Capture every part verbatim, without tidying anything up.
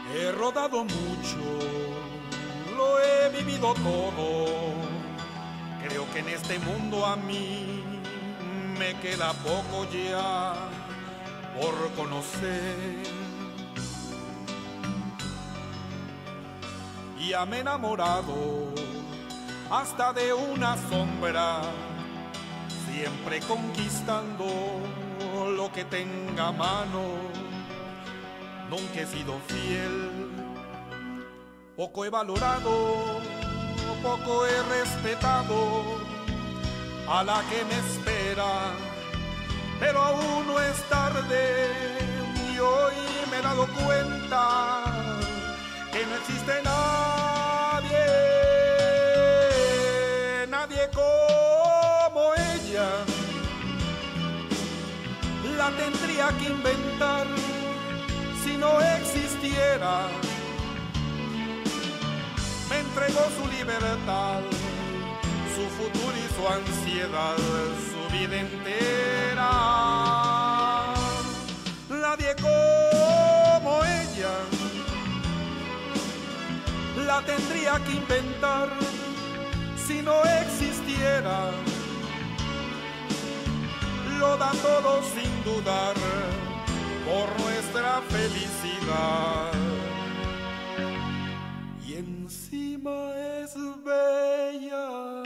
He rodado mucho, lo he vivido todo. Creo que en este mundo a mí me queda poco ya por conocer. Ya me he enamorado hasta de una sombra, siempre conquistando lo que tenga a mano. Nunca he sido fiel, poco he valorado, poco he respetado a la que me espera, pero aún no es tarde y hoy me he dado cuenta que no existe nadie, nadie como ella. La tendría que inventar si no existiera. Me entregó su libertad, su futuro y su ansiedad, su vida entera. Nadie como ella la tendría que inventar si no existiera. Lo da todo sin dudar por nuestra felicidad. Y encima es bella.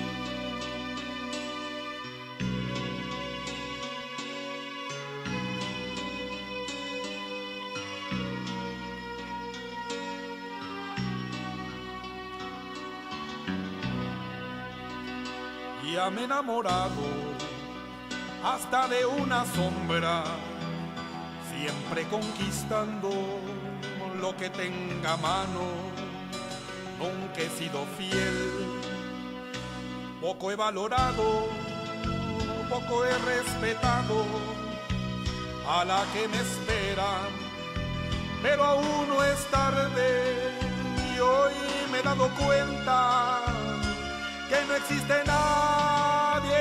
Ya me he enamorado hasta de una sombra, siempre conquistando lo que tenga a mano. Nunca he sido fiel, poco he valorado, poco he respetado a la que me espera, pero aún no es tarde y hoy me he dado cuenta que no existe nadie,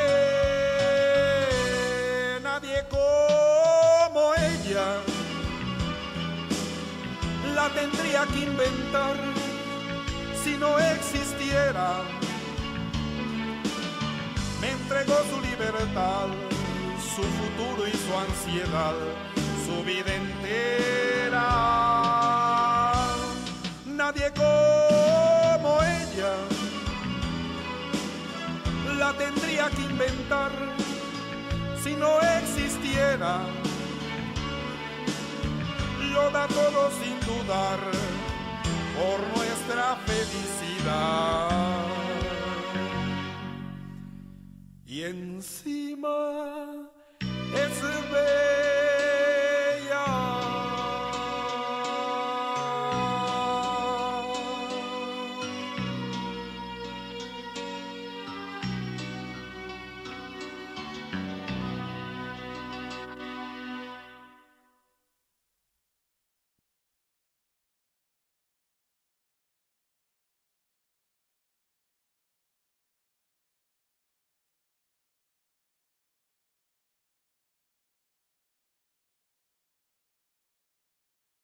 nadie como ella. La tendría que inventar si no existiera. Me entregó su libertad, su futuro y su ansiedad, su vida entera. Nadie como ella la tendría que inventar si no existiera. Lo da todo sin dudar por nuestra felicidad. Y encima es ver